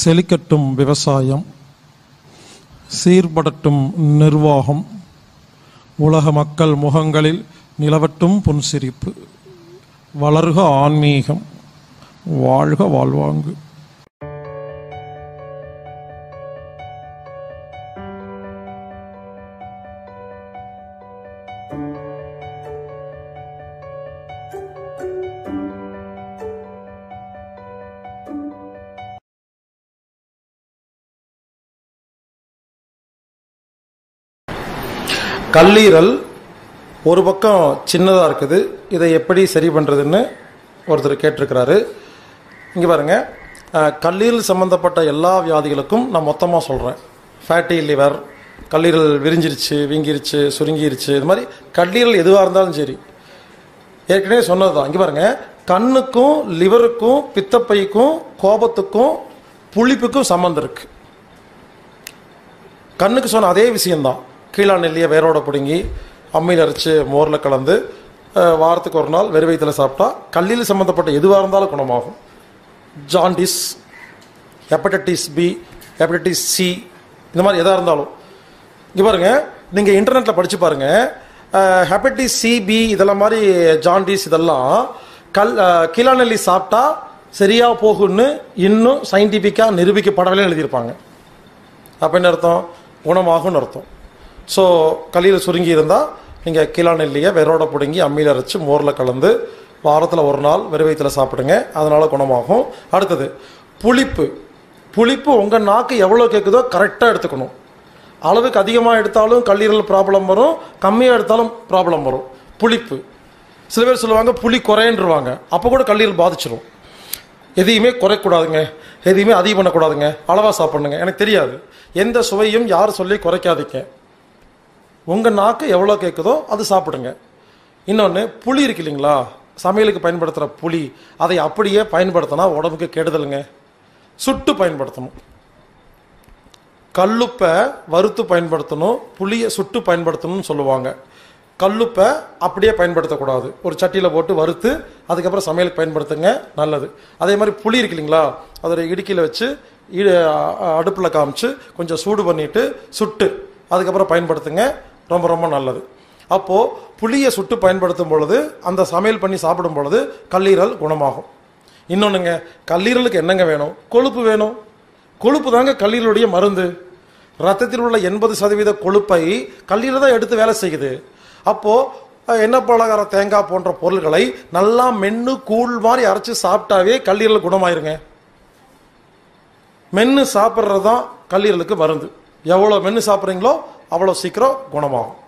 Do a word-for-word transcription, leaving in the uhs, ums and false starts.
செழிக்கட்டும் விவசாயம், சீர்படட்டும் நிர்வாகம், உலக மக்கள் முகங்களில் நிலவட்டும் புன்சிரிப்பு, வளர்க ஆன்மீகம், வாழ்க வாழ்வாங்கு. கல்லீரல் ஒரு பக்கம் சின்னதாக இருக்குது, இதை எப்படி சரி பண்ணுறதுன்னு ஒருத்தர் கேட்டிருக்கிறாரு. இங்கே பாருங்கள், கல்லீரல் சம்மந்தப்பட்ட எல்லா வியாதிகளுக்கும் நான் மொத்தமாக சொல்கிறேன். ஃபேட்டி லிவர், கல்லீரல் விரிஞ்சிருச்சு, வீங்கிருச்சு, சுருங்கிருச்சு, இது மாதிரி கல்லீரல் எதுவாக இருந்தாலும் சரி, ஏற்கனவே சொன்னது தான். இங்கே பாருங்கள், கண்ணுக்கும் லிவருக்கும் பித்தப்பைக்கும் கோபத்துக்கும் புளிப்புக்கும் சம்மந்தம் இருக்குது. கண்ணுக்கு சொன்ன அதே விஷயந்தான். கீழா நெல்லியை வேரோட பிடுங்கி அம்மியில் அரைச்சி மோரில் கலந்து வாரத்துக்கு ஒரு நாள் வெறும் வயிற்றில் சாப்பிட்டா கல்லீரல் சம்மந்தப்பட்ட எதுவாக இருந்தாலும் குணமாகும். Jaundice, hepatitis B, hepatitis C, இந்த மாதிரி எதாக இருந்தாலும். இங்கே பாருங்கள், நீங்கள் இன்டர்நெட்டில் படித்து பாருங்கள், ஹெப்படைட்டிஸ் சி, பி இதெல்லாம் மாதிரி ஜாண்டிஸ் இதெல்லாம் கல் கீழா நெல்லி சாப்பிட்டா சரியாக போகும்னு இன்னும் சயின்டிஃபிக்காக நிரூபிக்கப்படவே எழுதியிருப்பாங்க. அப்போ என்ன அர்த்தம்? குணமாகும்னு அர்த்தம். ஸோ கல்லீரல் சுருங்கி இருந்தால் நீங்கள் கீழா நெல்லியை வேரோட பிடுங்கி அம்மியில் அரைச்சி மோரில் கலந்து வாரத்தில் ஒரு நாள் வெறும் வயிற்றில் சாப்பிடுங்க, அதனால் குணமாகும். அடுத்தது புளிப்பு. புளிப்பு உங்கள் நாக்கு எவ்வளோ கேட்குதோ கரெக்டாக எடுத்துக்கணும். அளவுக்கு அதிகமாக எடுத்தாலும் கல்லீரல் ப்ராப்ளம் வரும், கம்மியாக எடுத்தாலும் ப்ராப்ளம் வரும். புளிப்பு சில பேர் சொல்லுவாங்க புளி குறைன்றுவாங்க, அப்போ கூட கல்லீரல் பாதிச்சிடும். எதையுமே குறைக்கூடாதுங்க, எதையுமே அதிகம் பண்ணக்கூடாதுங்க, அளவாக சாப்பிட்ணுங்க. எனக்கு தெரியாது, எந்த சுவையும் யார் சொல்லி குறைக்காதீங்க. உங்கள் நாக்கு எவ்வளோ கேட்குதோ அது சாப்பிடுங்க. இன்னொன்று, புளி இருக்கு இல்லைங்களா, சமையலுக்கு பயன்படுத்துகிற புளி, அதை அப்படியே பயன்படுத்தினா உடம்புக்கு கெடுதலுங்க. சுட்டு பயன்படுத்தணும். கல்லுப்பை வறுத்து பயன்படுத்தணும், புளியை சுட்டு பயன்படுத்தணும்னு சொல்லுவாங்க. கல்லுப்பை அப்படியே பயன்படுத்தக்கூடாது, ஒரு சட்டியில் போட்டு வறுத்து அதுக்கப்புறம் சமையலுக்கு பயன்படுத்துங்க, நல்லது. அதே மாதிரி புளி இருக்கு இல்லைங்களா, அதோட இடுக்கியில் வச்சு அடுப்பில் காமிச்சு கொஞ்சம் சூடு பண்ணிவிட்டு சுட்டு அதுக்கப்புறம் பயன்படுத்துங்க, ரொம்ப ரொம்ப நல்லது. அப்போது புளியை சுட்டு பயன்படுத்தும் பொழுது, அந்த சமையல் பண்ணி சாப்பிடும் பொழுது கல்லீரல் குணமாகும். இன்னொன்றுங்க, கல்லீரலுக்கு என்னங்க வேணும்? கொழுப்பு வேணும். கொழுப்பு தாங்க கல்லீரலுடைய மருந்து. ரத்தத்தில் உள்ள எண்பது சதவீத கொழுப்பை கல்லீரல் தான் எடுத்து வேலை செய்யுது. அப்போது எண்ணெய் பலகாரம், தேங்காய் போன்ற பொருள்களை நல்லா மென்று கூழ் மாதிரி அரைச்சி சாப்பிட்டாவே கல்லீரல் குணமாயிருங்க. மென்று சாப்பிட்றது தான் கல்லீரலுக்கு மருந்து. எவ்வளோ மென்று சாப்பிட்றீங்களோ அவ்வளோ சீக்கிரம் குணமாகும்.